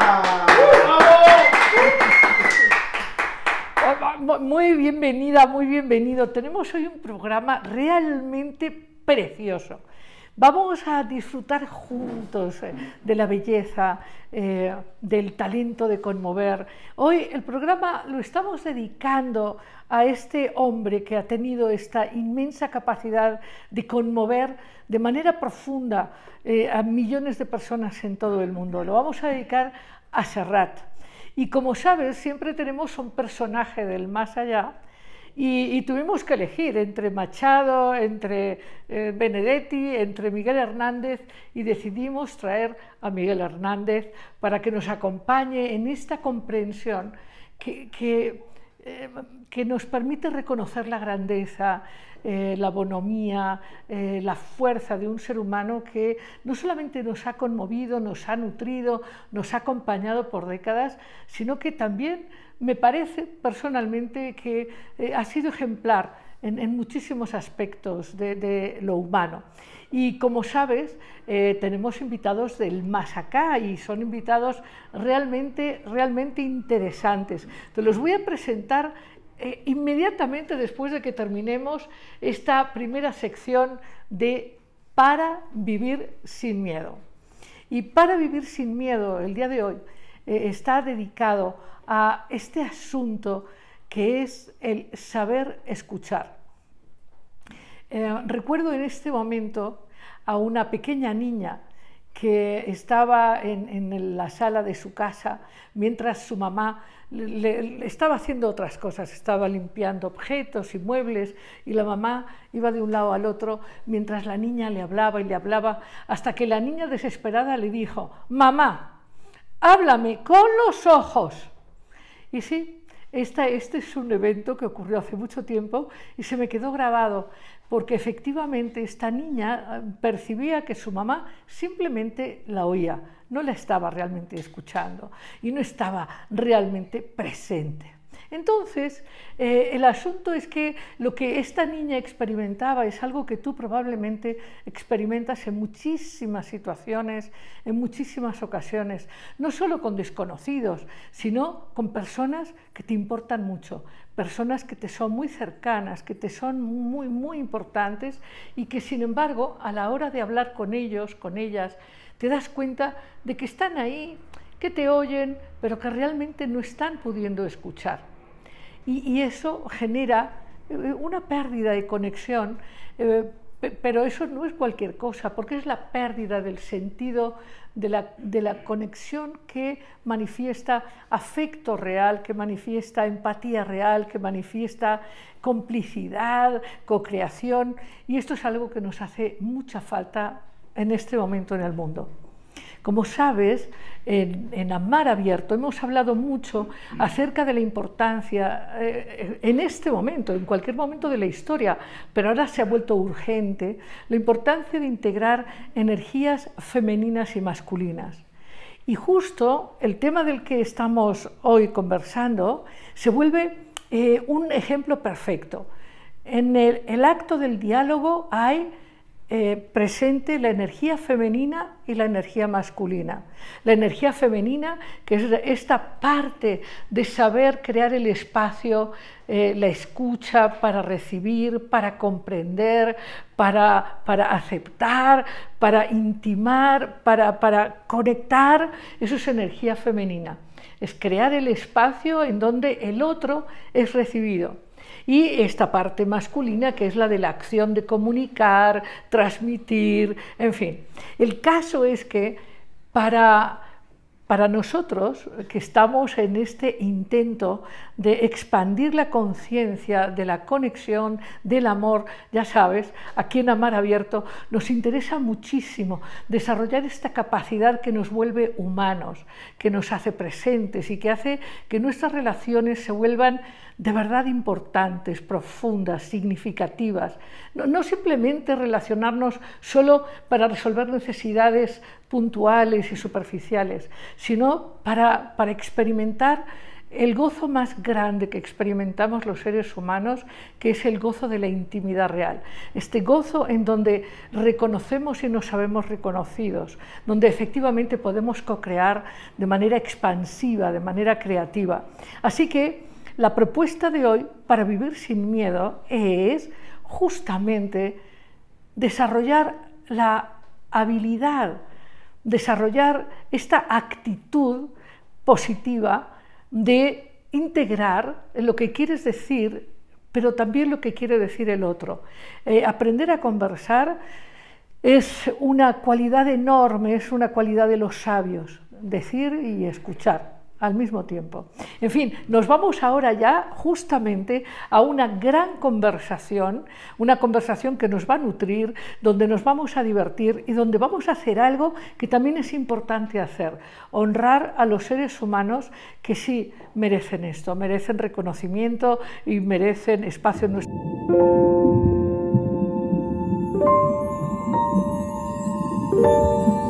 Muy bienvenida, muy bienvenido. Tenemos hoy un programa realmente precioso. Vamos a disfrutar juntos de la belleza, del talento de conmover. Hoy el programa lo estamos dedicando a este hombre que ha tenido esta inmensa capacidad de conmover de manera profunda a millones de personas en todo el mundo. Lo vamos a dedicar a Serrat. Y como sabes, siempre tenemos un personaje del más allá y tuvimos que elegir entre Machado, entre Benedetti, entre Miguel Hernández, y decidimos traer a Miguel Hernández para que nos acompañe en esta comprensión que nos permite reconocer la grandeza, la bonomía, la fuerza de un ser humano que no solamente nos ha conmovido, nos ha nutrido, nos ha acompañado por décadas, sino que también me parece personalmente que ha sido ejemplar en muchísimos aspectos de lo humano. Y como sabes, tenemos invitados del más acá y son invitados realmente interesantes. Te los voy a presentar inmediatamente después de que terminemos esta primera sección de Para vivir sin miedo. Y Para vivir sin miedo, el día de hoy, está dedicado a este asunto que es el saber escuchar. Recuerdo en este momento a una pequeña niña que estaba en la sala de su casa mientras su mamá le estaba haciendo otras cosas, estaba limpiando objetos y muebles, y la mamá iba de un lado al otro mientras la niña le hablaba y le hablaba, hasta que la niña desesperada le dijo: «Mamá, háblame con los ojos». Y sí, este es un evento que ocurrió hace mucho tiempo y se me quedó grabado, porque efectivamente esta niña percibía que su mamá simplemente la oía, no la estaba realmente escuchando y no estaba realmente presente. Entonces, el asunto es que lo que esta niña experimentaba es algo que tú probablemente experimentas en muchísimas situaciones, en muchísimas ocasiones, no solo con desconocidos, sino con personas que te importan mucho, personas que te son muy cercanas, que te son muy importantes y que, sin embargo, a la hora de hablar con ellos, con ellas, te das cuenta de que están ahí, que te oyen, pero que realmente no están pudiendo escuchar. Y eso genera una pérdida de conexión, pero eso no es cualquier cosa, porque es la pérdida del sentido de la conexión que manifiesta afecto real, que manifiesta empatía real, que manifiesta complicidad, cocreación, y esto es algo que nos hace mucha falta en este momento en el mundo. Como sabes, en Amar Abierto hemos hablado mucho acerca de la importancia, en este momento, en cualquier momento de la historia, pero ahora se ha vuelto urgente, la importancia de integrar energías femeninas y masculinas. Y justo el tema del que estamos hoy conversando se vuelve un ejemplo perfecto. En el acto del diálogo hay presente la energía femenina y la energía masculina. La energía femenina, que es esta parte de saber crear el espacio, la escucha para recibir, para comprender, para aceptar, para intimar, para conectar. Eso es energía femenina. Es crear el espacio en donde el otro es recibido. Y esta parte masculina, que es la de la acción de comunicar, transmitir, en fin. El caso es que para nosotros, que estamos en este intento de expandir la conciencia de la conexión, del amor, ya sabes, aquí en Amar Abierto nos interesa muchísimo desarrollar esta capacidad que nos vuelve humanos, que nos hace presentes y que hace que nuestras relaciones se vuelvan de verdad importantes, profundas, significativas. No simplemente relacionarnos solo para resolver necesidades puntuales y superficiales, sino para experimentar el gozo más grande que experimentamos los seres humanos, que es el gozo de la intimidad real. Este gozo en donde reconocemos y nos sabemos reconocidos, donde efectivamente podemos co-crear de manera expansiva, de manera creativa. Así que la propuesta de hoy para vivir sin miedo es justamente desarrollar la habilidad, desarrollar esta actitud positiva de integrar lo que quieres decir, pero también lo que quiere decir el otro. Aprender a conversar es una cualidad enorme, es una cualidad de los sabios, decir y escuchar al mismo tiempo. En fin, nos vamos ahora ya justamente a una gran conversación, una conversación que nos va a nutrir, donde nos vamos a divertir y donde vamos a hacer algo que también es importante hacer, honrar a los seres humanos que sí merecen esto, merecen reconocimiento y merecen espacio en nuestra vida.